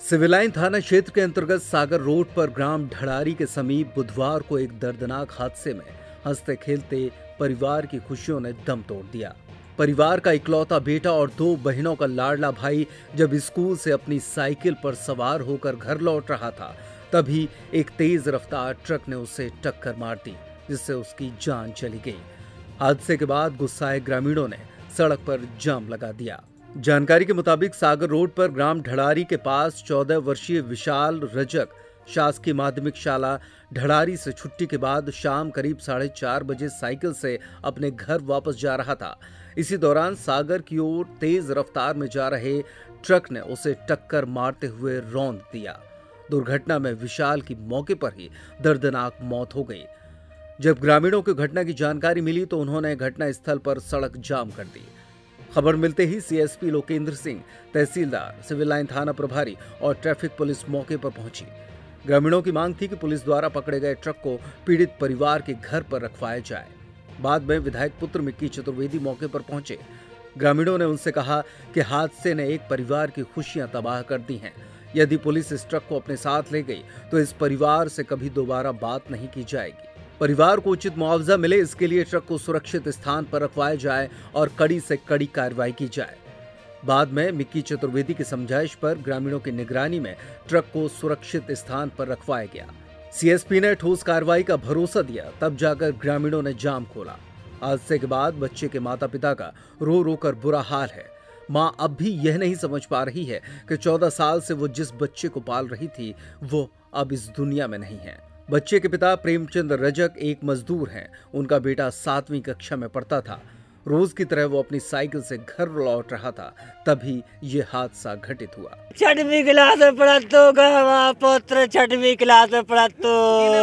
Civil line थाना क्षेत्र के अंतर्गत सागर रोड पर ग्राम ढड़ारी के समीप बुधवार को एक दर्दनाक हादसे में हंसते खेलते परिवार की खुशियों ने दम तोड़ दिया। परिवार का इकलौता बेटा और 2 बहनों का लाडला भाई जब स्कूल से अपनी साइकिल पर सवार होकर घर लौट रहा था, तभी एक तेज रफ्तार ट्रक ने उसे टक्कर मार दी, जिससे उसकी जान चली गई। हादसे के बाद गुस्साए ग्रामीणों ने सड़क पर जाम लगा दिया। जानकारी के मुताबिक सागर रोड पर ग्राम ढड़ारी के पास 14 वर्षीय विशाल रजक शासकीय माध्यमिक शाला ढड़ारी से छुट्टी के बाद शाम करीब 4:30 बजे साइकिल से अपने घर वापस जा रहा था। इसी दौरान सागर की ओर तेज रफ्तार में जा रहे ट्रक ने उसे टक्कर मारते हुए रौंद दिया। दुर्घटना में विशाल की मौके पर ही दर्दनाक मौत हो गई। जब ग्रामीणों को घटना की जानकारी मिली तो उन्होंने घटना स्थल पर सड़क जाम कर दी। खबर मिलते ही सीएसपी लोकेंद्र सिंह, तहसीलदार, सिविल लाइन थाना प्रभारी और ट्रैफिक पुलिस मौके पर पहुंची। ग्रामीणों की मांग थी कि पुलिस द्वारा पकड़े गए ट्रक को पीड़ित परिवार के घर पर रखवाया जाए। बाद में विधायक पुत्र मिक्की चतुर्वेदी मौके पर पहुंचे। ग्रामीणों ने उनसे कहा कि हादसे ने एक परिवार की खुशियां तबाह कर दी हैं। यदि पुलिस इस ट्रक को अपने साथ ले गई तो इस परिवार से कभी दोबारा बात नहीं की जाएगी। परिवार को उचित मुआवजा मिले, इसके लिए ट्रक को सुरक्षित स्थान पर रखवाया जाए और कड़ी से कड़ी कार्रवाई की जाए। बाद में मिक्की चतुर्वेदी की समझाइश पर ग्रामीणों की निगरानी में ट्रक को सुरक्षित स्थान पर रखवाया गया। सीएसपी ने ठोस कार्रवाई का भरोसा दिया, तब जाकर ग्रामीणों ने जाम खोला। हादसे के बाद बच्चे के माता पिता का रो रो कर बुरा हाल है। मां अब भी यह नहीं समझ पा रही है कि 14 साल से वो जिस बच्चे को पाल रही थी वो अब इस दुनिया में नहीं है। बच्चे के पिता प्रेमचंद रजक एक मजदूर हैं। उनका बेटा 7वीं कक्षा में पढ़ता था। रोज की तरह वो अपनी साइकिल से घर लौट रहा था, तभी ये हादसा घटित हुआ। 6वीं क्लास में पढ़ा तो पुत्र 6वीं क्लास में पढ़ा तो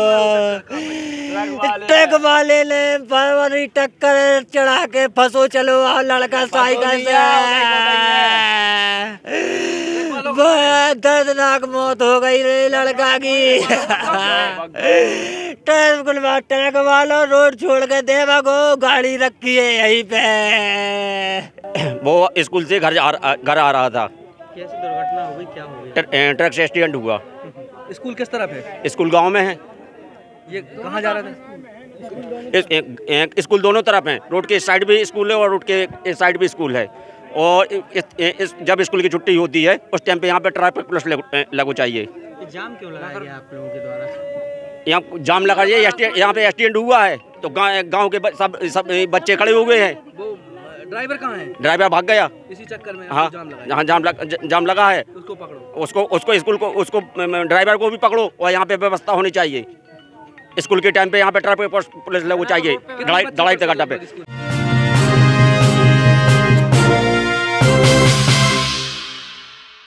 ट्रक वाले ने बड़ी टक्कर चढ़ा के फंसो चलो लड़का साइकिल से दर्दनाक मौत हो गई रे लड़का की। ट्रक वालों रोड छोड़ के देवा को गाड़ी रखी है यहीं पे। वो स्कूल से घर आ रहा था। कैसी दुर्घटना हो गई, क्या हो गया? ट्रक से एक्सीडेंट हुआ। स्कूल किस तरफ है? स्कूल गांव में है। ये कहाँ जा रहा था? स्कूल दोनों तरफ है। रोड के इस साइड भी स्कूल है और रोड के इस साइड भी स्कूल है। और जब स्कूल की छुट्टी होती है उस टाइम पे यहाँ पे ट्रैफिक पुलिस लगू चाहिए। जाम क्यों लगाया गया आप लोगों के द्वारा? यहाँ जाम लगा दिया। यहाँ पे एक्सीडेंट हुआ है तो गांव के सब बच्चे खड़े हो गए हैं। वो ड्राइवर कहाँ है? ड्राइवर भाग गया इसी चक्कर में। हाँ, जाम जाम लगा है। उसको पकड़ो। उसको स्कूल को, उसको ड्राइवर को भी पकड़ो और यहाँ पे व्यवस्था होनी चाहिए। स्कूल के टाइम पे यहाँ पे ट्रैफिक पुलिस लगू चाहिए। दड़ाई तक अड्डा पे।